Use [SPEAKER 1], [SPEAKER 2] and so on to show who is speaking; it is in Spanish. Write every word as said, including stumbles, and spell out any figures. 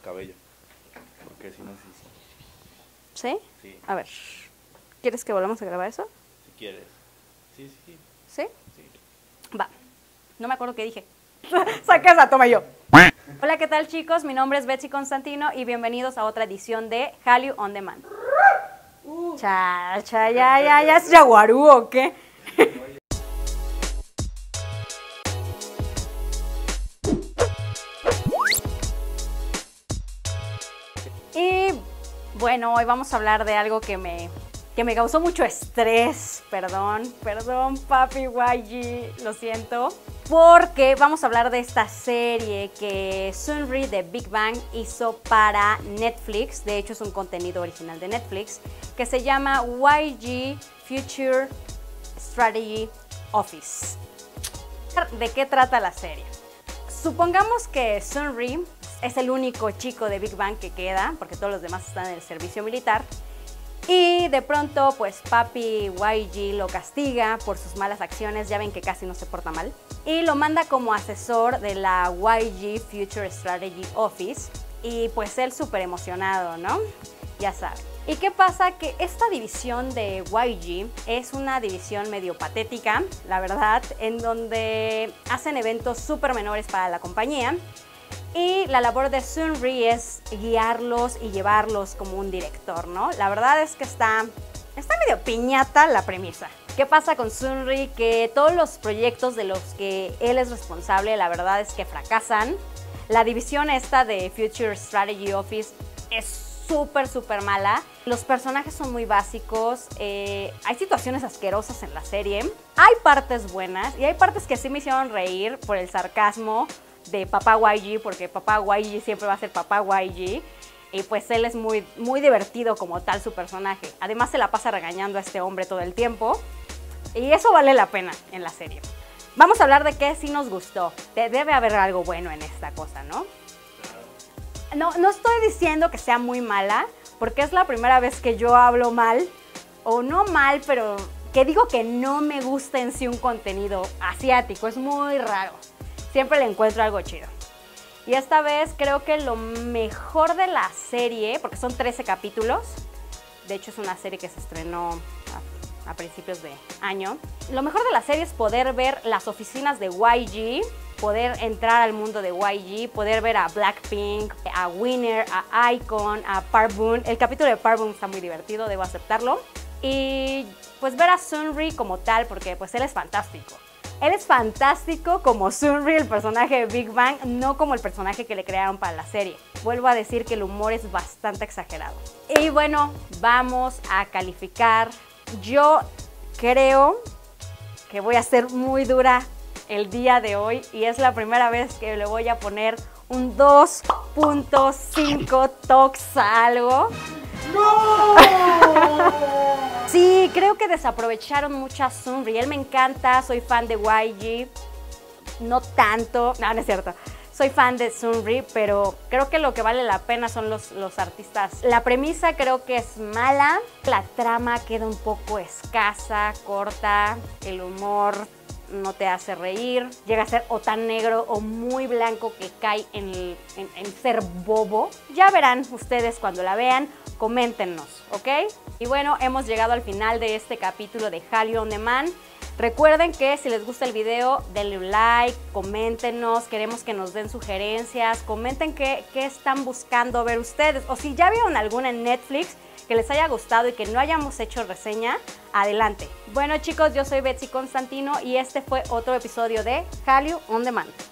[SPEAKER 1] cabello. Porque si no, sí, sí.
[SPEAKER 2] ¿Sí?
[SPEAKER 1] Sí.
[SPEAKER 2] A ver, ¿quieres que volvamos a grabar eso?
[SPEAKER 1] Si quieres. Sí, sí, sí.
[SPEAKER 2] ¿Sí?
[SPEAKER 1] Sí.
[SPEAKER 2] Va. No me acuerdo qué dije. Saca esa, toma yo. Hola, ¿qué tal, chicos? Mi nombre es Betsy Constantino y bienvenidos a otra edición de Hallyu On Demand. Uh. Cha, cha, ya, ya, ya, ¿es yaguarú o qué? Y bueno, hoy vamos a hablar de algo que me, que me causó mucho estrés. Perdón, perdón, papi Y G, lo siento. Porque vamos a hablar de esta serie que Sunri de Big Bang hizo para Netflix. De hecho, es un contenido original de Netflix que se llama Y G Future Strategy Office. ¿De qué trata la serie? Supongamos que Sunri es el único chico de Big Bang que queda, porque todos los demás están en el servicio militar. Y de pronto, pues papi Y G lo castiga por sus malas acciones, ya ven que casi no se porta mal. Y lo manda como asesor de la Y G Future Strategy Office. Y pues él súper emocionado, ¿no? Ya saben. ¿Y qué pasa? Que esta división de Y G es una división medio patética, la verdad, en donde hacen eventos súper menores para la compañía. Y la labor de Sunri es guiarlos y llevarlos como un director, ¿no? La verdad es que está, está medio piñata la premisa. ¿Qué pasa con Sunri? Que todos los proyectos de los que él es responsable, la verdad es que fracasan. La división esta de Future Strategy Office es súper, súper mala. Los personajes son muy básicos, eh, hay situaciones asquerosas en la serie. Hay partes buenas y hay partes que sí me hicieron reír por el sarcasmo de papá Y G, porque papá Y G siempre va a ser papá Y G, y pues él es muy, muy divertido como tal su personaje. Además se la pasa regañando a este hombre todo el tiempo, y eso vale la pena en la serie. Vamos a hablar de qué sí nos gustó. Debe haber algo bueno en esta cosa, ¿no? No, no estoy diciendo que sea muy mala, porque es la primera vez que yo hablo mal, o no mal, pero que digo que no me gusta en sí un contenido asiático, es muy raro. Siempre le encuentro algo chido. Y esta vez creo que lo mejor de la serie, porque son trece capítulos, de hecho es una serie que se estrenó a, a principios de año. Lo mejor de la serie es poder ver las oficinas de Y G, poder entrar al mundo de Y G, poder ver a Blackpink, a Winner, a iKON, a Park Boon. El capítulo de Park Boon está muy divertido, debo aceptarlo. Y pues ver a Sunri como tal, porque pues él es fantástico. Él es fantástico como Sunri, el personaje de Big Bang, no como el personaje que le crearon para la serie. Vuelvo a decir que el humor es bastante exagerado. Y bueno, vamos a calificar. Yo creo que voy a ser muy dura el día de hoy y es la primera vez que le voy a poner un dos punto cinco tocs a algo. ¡No! Sí, creo que desaprovecharon mucho a Sunri. Él me encanta, soy fan de Y G. No tanto, no, no es cierto. Soy fan de Sunri, pero creo que lo que vale la pena son los, los artistas. La premisa creo que es mala. La trama queda un poco escasa, corta. El humor no te hace reír. Llega a ser o tan negro o muy blanco que cae en, el, en, en ser bobo. Ya verán ustedes cuando la vean. Coméntenos, ¿ok? Y bueno, hemos llegado al final de este capítulo de Hallyu On Demand. Recuerden que si les gusta el video, denle un like, coméntenos, queremos que nos den sugerencias, comenten qué, qué están buscando ver ustedes. O si ya vieron alguna en Netflix que les haya gustado y que no hayamos hecho reseña, adelante. Bueno chicos, yo soy Betsy Constantino y este fue otro episodio de Hallyu On Demand.